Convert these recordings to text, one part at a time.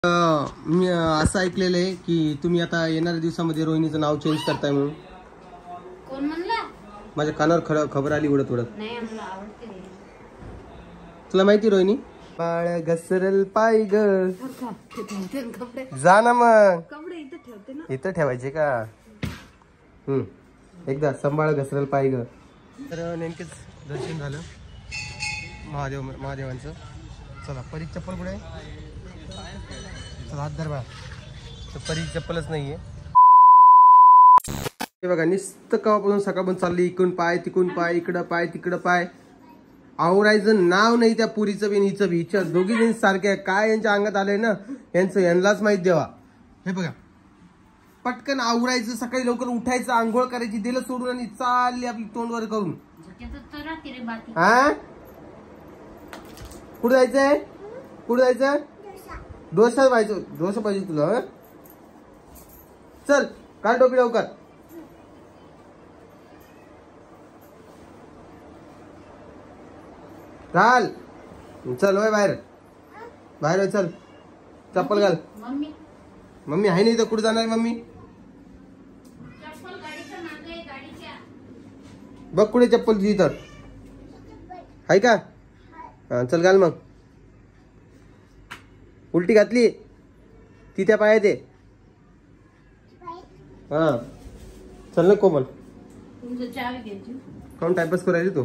मी असं ऐकलेलं आहे की तुम्ही आता येणाऱ्या दिवसामध्ये रोहिणीचं नाव चेंज करताय म्हणून. कोण म्हणला? माझ्या कानावर खबर आली उडत उडत. नाही आम्हाला आवडते. तुला माहिती रोहिणी? बाळ घसरल पाय ग. जा ना मग. कपडे इथं ठेवते ना. इथं ठेवायचे का? एकदा सांभाळ घसरल पाय ग. तर नेमकेच दर्शन झालं महादेवांचं. चला परी चप्पल कुठे आहे? चला हात धर बा. तर परी चप्पलच नाहीये. हे बघा नुसतं कवापासून सकाळपासून चालली, इकडून पाय तिकडून पाय, इकडं पाय तिकडं पाय. आवरायचं नाव नाही त्या पुरीचं बी हिचं बी. हिच्या दोघी जण सारख्या. काय यांच्या अंगात आलंय ना यांनाच माहित देवा. हे बघा पटकन आवरायचं, सकाळी लवकर उठायचं, आंघोळ करायची, दिलं सोडून आणि चालली आपली तोंडवर करून. हा कुठं जायचंय? कुठं जायचं? डोसा पाहिजे. डोसा पाहिजे तुला? चल काल टोपी लवकर. घाल. चल वय बाहेर बाहेर चल. चप्पल घाल. मम्मी आहे नाही तर कुठे जाणार मम्मी? बघ कुठे चप्पल तुझी तर आहे का? हा चल घाल मग. उलटी घातली ती त्या पायात आहे. हा चल ना कोमल. कोण टाइमपास करायची तू?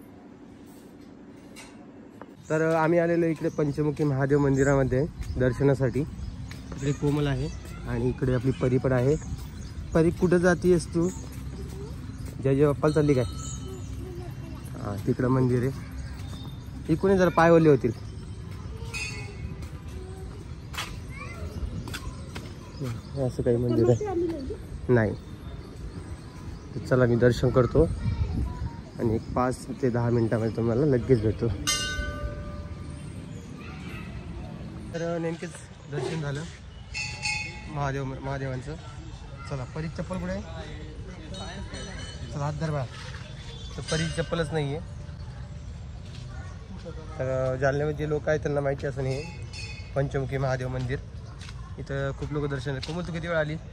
तर आम्ही आलेलो इकडे पंचमुखी महादेव मंदिरामध्ये दर्शनासाठी. इकडे कोमल आहे आणि इकडे आपली परी पण आहे. परी कुठं जातीयस तू? जय बाप्पाला चालली काय? हा तिकडं मंदिर आहे. इकडून जरा पाय ओले होतील. असं काही मंदिर आहे नाही. चला मी दर्शन करतो आणि 5 ते 10 मिनिटांमध्ये तुम्हाला लगेच भेटतो. तर नेमकेच दर्शन झालं महादेवांचं. चला परी चप्पल कुठे आहे? चला हात धर बा. तर परी चप्पलच नाहीये. तर जालन्यामध्ये जे लोक आहेत त्यांना माहिती असं नाही पंचमुखी महादेव मंदिर. इथं खूप लोक दर्शन. कोमल तू किती वेळ आली?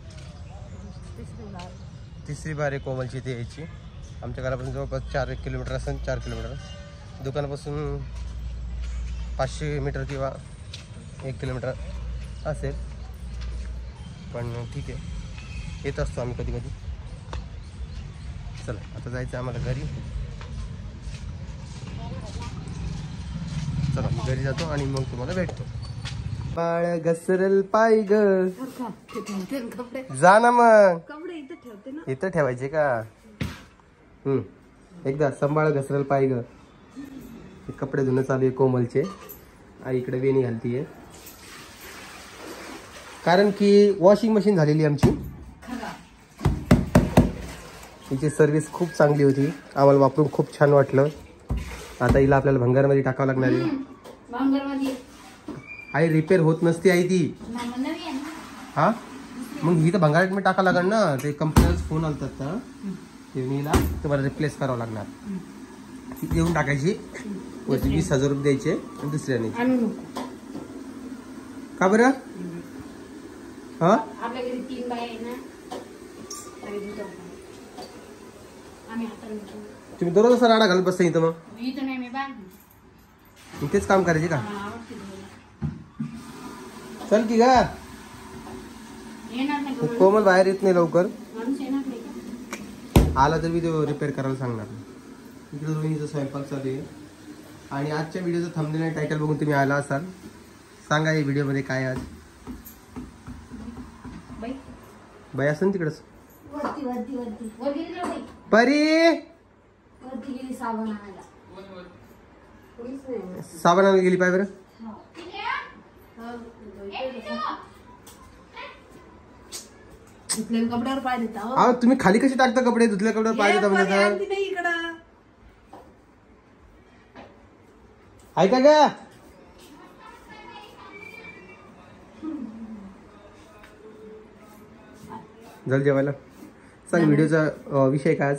तिसरी बार आहे कोमलची इथे यायची. आमच्या घरापासून जवळपास 4 किलोमीटर असेल. 4 किलोमीटर. दुकानापासून 500 मीटर किंवा 1 किलोमीटर असेल. पण ठीक आहे येत असतो आम्ही कधी कधी. चला आता जायचं आम्हाला घरी. चला मी घरी जातो आणि मग तुम्हाला भेटतो. बाळ घसरल पाय ग. जा ना मग. कपडे इथं ठेवते ना. इथं ठेवायचे का? एकदा सांभाळ घसरल पाय ग. कपडे धुणं चालू आहे कोमलचे. आई इकडे वेणी घालतीये कारण की वॉशिंग मशीन झालेली आमची. तिची सर्व्हिस खूप चांगली होती. आम्हाला वापरून खूप छान वाटलं. आता हिला आपल्याला भंगारमध्ये टाकावं लागणार आहे. आई रिपेअर होत नसते आई ती. हा मग ही तर भंगारात टाकावं लागणार ना. ते कंपनीला फोन आलतात ना ते मीला तुम्हाला रिप्लेस करावं लागणार. ती देऊन टाकायची. 20,000 रुपये द्यायचे आणि दुसऱ्याने. का बरं? हा आपल्या घरी 3 बाय आहे ना. तुम्ही दररोज असा राडा घालत बसता इथं? मग इथं नाही मी तेच काम करायचे का? चल की गा. कोमल बाहेर येत नाही लवकर. आला तर मी तो रिपेअर करायला सांगणार. इकडे रोहिणीचा स्वयंपाक चालू आहे आणि आजच्या व्हिडिओचं थंबनेल आणि टायटल बघून तुम्ही आला असाल. सांगा या व्हिडिओमध्ये काय आज बाई असेल तिकडच. परी साबण आणायला गेली पाय बरं. कपड्यावर पाय देता. अहो तुम्ही खाली कशी टाकता कपडे? धुतल्या कपड्यावर पाय देता म्हणजे ऐका का? जल जेवायला सांग. व्हिडिओचा विषय काय आज?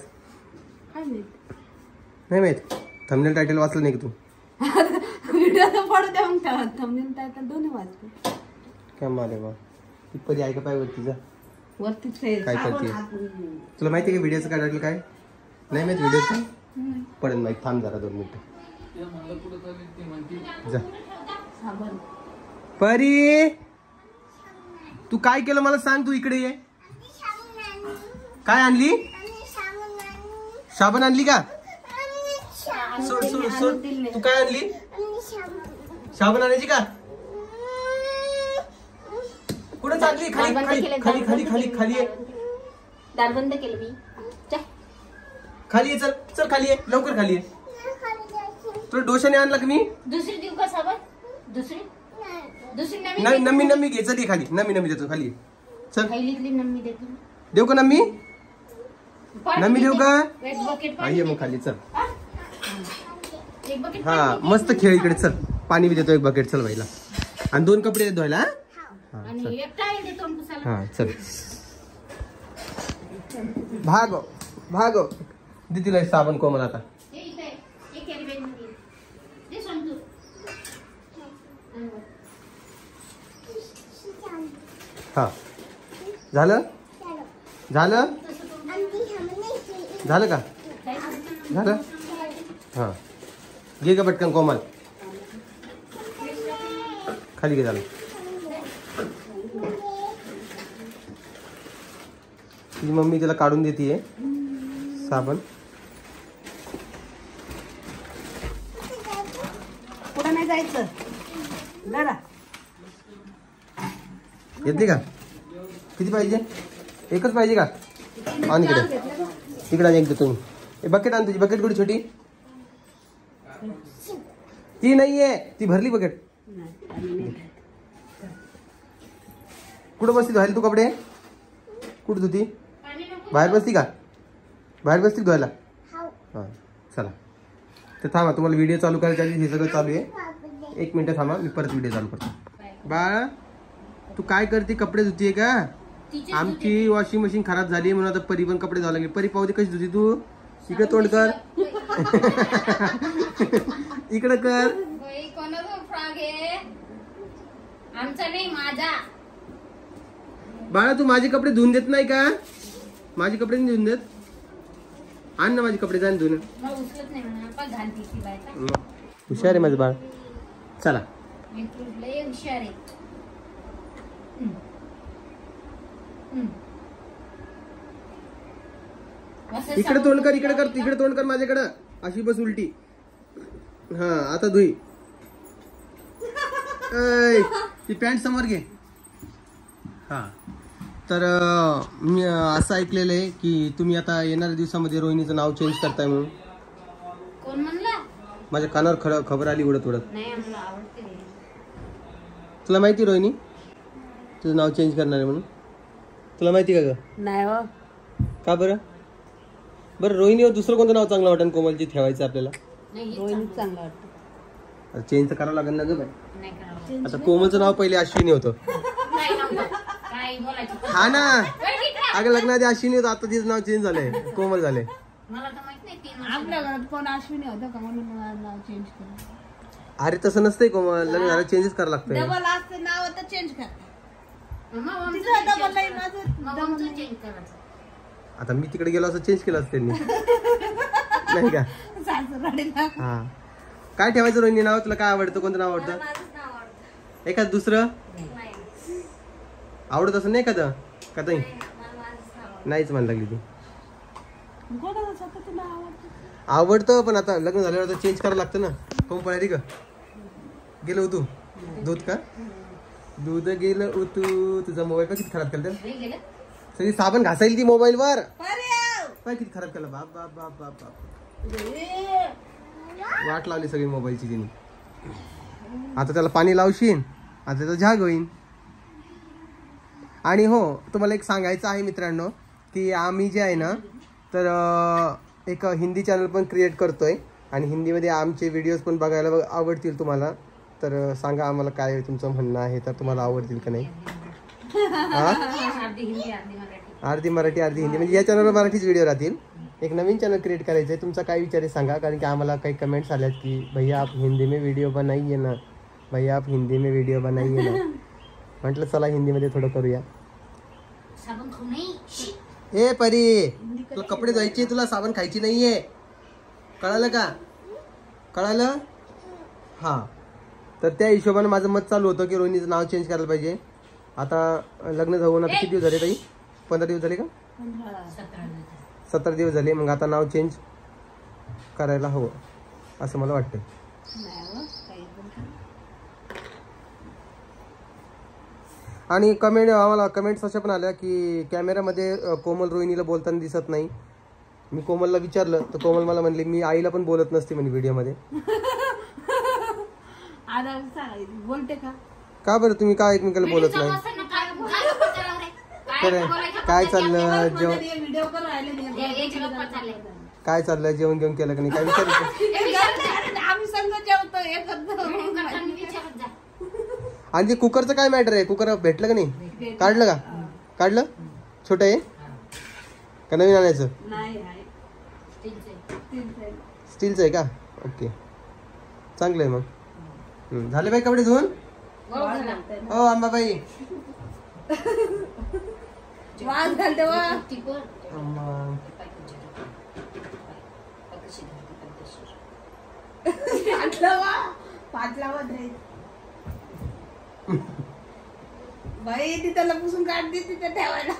नाही माहित. थंबनेल टायटल वाचलं नाही का तू? व्हिडिओ पडू द्या मग. थंबनेल टायटल दोन्ही वाचते. क्या मारे बा ती परी आहे का पाय वरती जा वरतीच काय करते तुला माहिती आहे का व्हिडिओचं काय टाकलं काय नाही माहिती व्हिडिओ काय पडेल माहिती थांब जरा 2 मिनिटं जा साबण परी तू काय केलं मला सांग तू इकडे ये काय आणली साबण आणली का सोड सोड सोड तू काय आणली साबण आणायची का कुठे चालली खाली खाली खाली खाली खाली खाली ये दार बंद केलं मी खाली ये चल चल खाली ये लवकर खाली ये तुला डोशाने आणला का मी दुसरी देऊ का साबण दुसरी नवीन नाही नम्मी नम्मी घे चल ये खाली नम्मी नम्मी देतो खाली ये. चल पहिलीतली नम्मी देते देऊ का नम्मी नम्मी देऊ का एक बकेट ये मग खाली चल एक बकेट हा मस्त खेळ इकडे चल पाणी बी देतो 1 बकेट चल बाईला आणि 2 कपडे धुवायला हा? हा आणि चल एक टावेल देतो आणि पुसायला हा चल भागो भागो दे तिला साबण कोमल आता हे इथे एक कॅरी बॅग मध्ये दे सांगतो हा झालं झालं झालं का झालं हा घे का पटकन कोमल खाली घे झालं तुझी मम्मी त्याला काढून देते साबण पुढे नाही जायचं जरा येते का किती पाहिजे एकच पाहिजे का आण इकडे इकडे आणि एक देतो मी बकेट आण तुझी बकेट कुठे छोटी ती नाहीये ती भरली बकेट कुठं बसती धुवायला तू कपडे कुठं धुती बाहेर बसती का बाहेर बसती धुवायला हा चला तर थांबा तुम्हाला व्हिडिओ चालू करायच्या आधी हे सगळं चालू आहे 1 मिनिट थांबा मी परत व्हिडिओ चालू करतो बाळा तू काय करते कपडे धुतीये का आमची वॉशिंग मशीन खराब झाली म्हणून आता परी पण कपडे धुवायला लागले परी पाहू दे कशी धुती तू इकडे तोंड कर इकडे कर कोणाचा फ्रॉक आहे आमचा नाही माझा बाळा तू माझे कपडे धुवून देत नाही का माझे कपडे नाही धुवून देत आण ना माझे कपडे जाण धुवून मला उचलत नाही म्हणा पण घालती ती बायका हुशार आहे माझं बाळ चला लय हुशार आहे इकडे तोंड कर इकडे तोंड कर माझ्याकडं अशी बस उलटी हा आता धुई ती पॅन्ट समोर घे हा तर मी असं ऐकलेलं आहे की तुम्ही आता येणाऱ्या दिवसामध्ये रोहिणीचं नाव चेंज करताय म्हणून कोण म्हणला माझ्या कानावर खबर आली उडत उडत नाही आम्हाला आवडते तुला माहिती रोहिणी तुझं नाव चेंज करणार आहे म्हणून तुला माहिती का ग नाही हो का बरं बरं रोहिणीवर दुसरं कोणतं नाव चांगलं वाटेल कोमलची ठेवायचं आपल्याला रोहिणी चांगला वाटतं चेंज तर करावं लागेल ना ग बाई नाही करावं आता कोमलचं नाव पहिले अश्विनी होतं नाही नव्हतं काय बोलायचं हा ना अगं लग्नाआधी अश्विनी होतं आता तिचं नाव चेंज झालंय कोमल झालंय मला तर माहित नाही 3 वर्ष आपल्या घरात कोण अश्विनी होतं का म्हणून मला नाव चेंज केलं अरे तसं नसतंय कोमल लग्न झालं चेंजेस करावं लागतंय डबल असते नाव आता चेंज कर चेंज करायचं आता मी तिकडे गेलो असं चेंज केलं असतं त्यांनी नाही का हा काय ठेवायचं रोहिणी नाव तुला काय आवडतं कोणतं नाव आवडतं एखाद दुसरं आवडत असं नाही एखादं का ताई नाहीच म्हणायला लागली ती आवडतं पण आता लग्न झाल्यावर आता चेंज करावं लागतं ना कोण पळाली का गेलं तू दूध का दूध गेलं तू तुझा मोबाईल का किती खराब केलं सगळी साबण घासायली ती मोबाईल वर काय किती खराब केलं बाप बाप बाप बाप बाप वाट लावली सगळी मोबाईलची तिने आता त्याला पाणी लावशील आता त्याचा झाग होईन आणि हो तुम्हाला एक सांगायचं आहे मित्रांनो की आम्ही जे आहे ना तर एक हिंदी चॅनल पण क्रिएट करतोय आणि हिंदीमध्ये आमचे व्हिडिओज पण बघायला आवडतील तुम्हाला तर सांगा आम्हाला काय तुमचं म्हणणं आहे तर तुम्हाला आवडतील का नाही अर्धी मराठी अर्धी हिंदी म्हणजे या चॅनलवर मराठीच व्हिडिओ राहतील एक नवीन चॅनल क्रिएट करायचं आहे तुमचा काय विचार आहे सांगा कारण की आम्हाला काही कमेंट्स आल्यात की भैया आप हिंदी में वीडियो बनाइए ना भैया आप हिंदी में वीडियो बनाइए ना म्हटलं चला हिंदीमध्ये थोडं करूया. साबण खाऊ नाही. ए परी, तुला कपडे धुवायचे, तुला साबण खायची नाहीये, कळालं का? कळालं? हा. तर त्या हिशोबाने माझं मत चालू होतं की रोहिणीचं नाव चेंज करायला पाहिजे. आता लग्न जाऊन आता किती दिवस झाले ताई? 15 दिवस झाले का? 17 दिवस झाले. मग आता नाव चेंज करायला हवं असं मला वाटतं. आणि आम्हाला कमेंट्स अशा पण आल्या की कॅमेऱ्यामध्ये कोमल रोहिणीला बोलताना दिसत नाही. मी कोमलला विचारलं तर कोमल मला म्हणली मी आईला पण बोलत नसते म्हणजे व्हिडिओमध्ये. बोलते का बरं तुम्ही काय एकमेकाला बोलत नाही? काय चाललं जेवण? व्हिडिओ करून राहिले. काय चाललंय जेवण घेऊन केलं का नाही काय विचारायचं? आम्ही संघ जेवतो एकत्र. आणि ते कुकरचं काय मॅटर आहे? कुकर भेटलं का नाही? काढलं का? काढलं? छोटं आहे का नवीन आणायचं? स्टीलचं आहे का? ओके, चांगलं आहे मग. झाले बाई कपडे धुवून? हो अंबाबाई. वाज घालते वा. बाई ती त्याला पुसून काढते तिथे ठेवायला.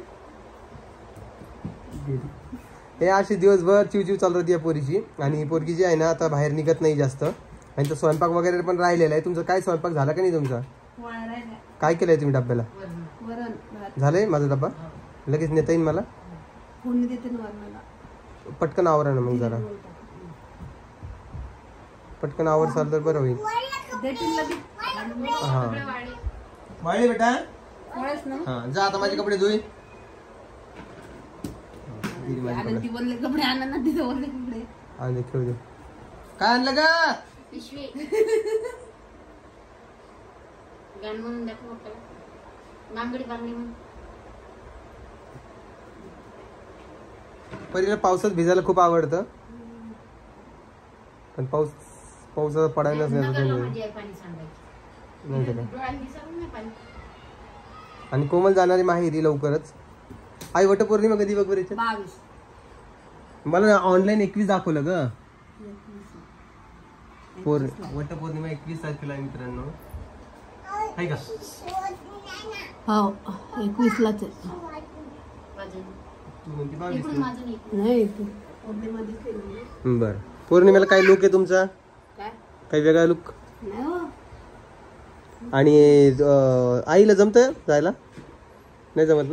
हे अशी दिवसभर चिवचिव चालू होती या पोरीची. आणि पोरगी जी आहे ना आता बाहेर निघत नाही जास्त. आणि तो स्वयंपाक वगैरे पण राहिलेला आहे. तुमचा काय स्वयंपाक झाला का नाही तुमचा? काय केलंय तुम्ही डब्याला? झालंय माझा डब्बा? लगेच नेता येईल मला? पटकन आवरा ना मग जरा. पटकन आवर चाल तर बरं होईल. हा वाळले बेटा. हा जा आता माझे कपडे धुई. कपडे आणा ना तिथे ओरले कपडे. आणि खेळू दे. काय आणलं का? पिशवी. गाण म्हणून दाखव आपल्याला. मांगडी बांगडी म्हणून. परीला पावसात भिजायला खूप आवडतं. पण पावसाचा पडायलाच नाही. आणि कोमल जाणारी माहेरी लवकरच. आई वटपौर्णिमा कधी बघ बरं? 22. मला ऑनलाईन 21 दाखवलं ग. वटपौर्णिमा 21 तारखेला आहे मित्रांनो. आहे का? हो 21 लाच आहे. बर. पौर्णिमेला काय लुक आहे तुमचा? काही वेगळा लुक? आणि आईला जमत जायला? नाही जमत ना?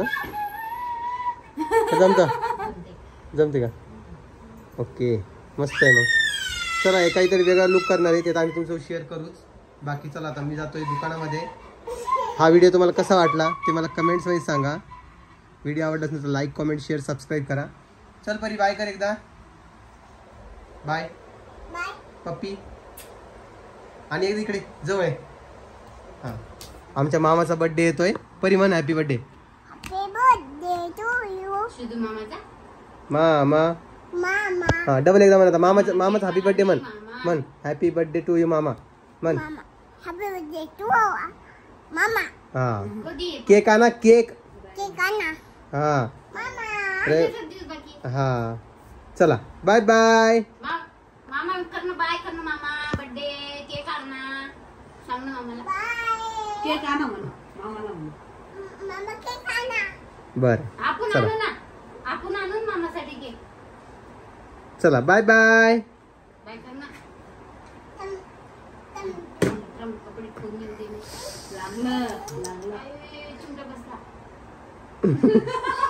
जमते का? ओके मस्त आहे मग. चला हे काहीतरी वेगळा लुक करणार आहे ते आम्ही तुमचं शेअर करूच. बाकी चला आता मी जातोय दुकानामध्ये. हा व्हिडिओ तुम्हाला कसा वाटला ते मला कमेंट्समध्ये सांगा. व्हिडिओ आवडला असेल तर लाईक कमेंट शेअर सबस्क्राईब करा. चल परी बाय कर एकदा. बाय पप्पी. आणि एकदा इकडे जवळ आहे. हां आमच्या मामाचा बर्थडे येतोय. परी म्हण हॅपी बर्थडे. मामा हा डबल एकदा म्हणा. मामाचा हॅपी बर्थडे म्हण. हॅपी बर्थडे टू यू मामा म्हण. हा केक आणा केक. हा हा चला बाय बाय. मामा करणं बाय करणं मामा बर्थडे केक आणा सांग ना मामाला. केक आणा म्हणा मामाला म्हणा. बर आपण चला आणू ना. आपण आणू मामासाठी केक. चला बाय बाय. बाय कर ना. कपडे ठेवून देऊ दे. लागलं चिमटा बसला.